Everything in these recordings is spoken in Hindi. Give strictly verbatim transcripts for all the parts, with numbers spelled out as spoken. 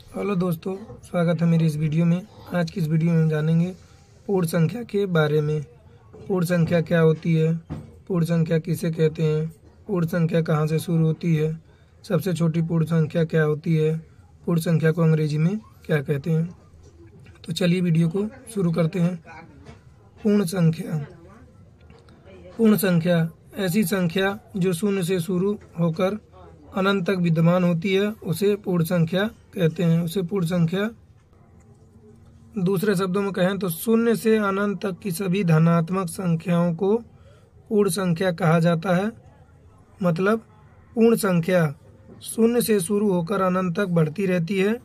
हेलो दोस्तों, स्वागत है मेरी इस वीडियो में। आज की इस वीडियो में हम जानेंगे पूर्ण संख्या के बारे में। पूर्ण संख्या क्या होती है, पूर्ण संख्या किसे कहते हैं, पूर्ण संख्या कहाँ से शुरू होती है, सबसे छोटी पूर्ण संख्या क्या होती है, पूर्ण संख्या को अंग्रेजी में क्या कहते हैं। तो चलिए वीडियो को शुरू करते हैं। पूर्ण संख्या। पूर्ण संख्या ऐसी संख्या जो शून्य से शुरू होकर अनंत तक विद्यमान होती है, उसे पूर्ण संख्या कहते हैं। उसे पूर्ण संख्या, दूसरे शब्दों में कहें तो शून्य से अनंत तक की सभी धनात्मक संख्याओं को पूर्ण संख्या कहा जाता है। मतलब पूर्ण संख्या शून्य से शुरू होकर अनंत तक बढ़ती रहती है।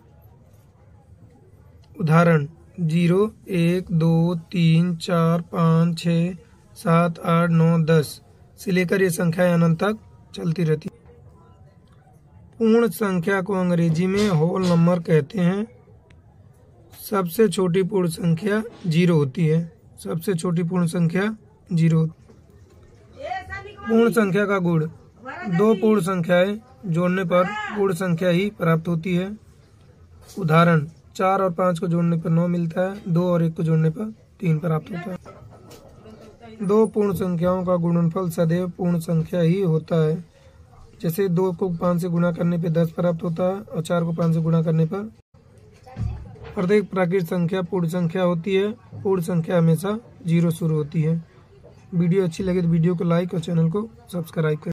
उदाहरण जीरो, एक, दो, तीन, चार, पाँच, छः, सात, आठ, नौ, दस से लेकर ये संख्याएं अनंत तक चलती रहती है। पूर्ण संख्या को अंग्रेजी में होल नंबर कहते हैं। सबसे छोटी पूर्ण संख्या जीरो होती है। सबसे छोटी पूर्ण संख्या जीरो। पूर्ण संख्या का गुण, दो पूर्ण संख्याएं जोड़ने पर पूर्ण संख्या ही प्राप्त होती है। उदाहरण चार और पाँच को जोड़ने पर नौ मिलता है, दो और एक को जोड़ने पर तीन प्राप्त होता है। दो पूर्ण संख्याओं का गुणनफल सदैव पूर्ण संख्या ही होता है। जैसे दो को पाँच से गुणा करने पे दस प्राप्त होता है और चार को पाँच से गुणा करने पर। प्रत्येक प्राकृत संख्या पूर्ण संख्या होती है। पूर्ण संख्या हमेशा जीरो शुरू होती है। वीडियो अच्छी लगे तो वीडियो को लाइक और चैनल को सब्सक्राइब करें।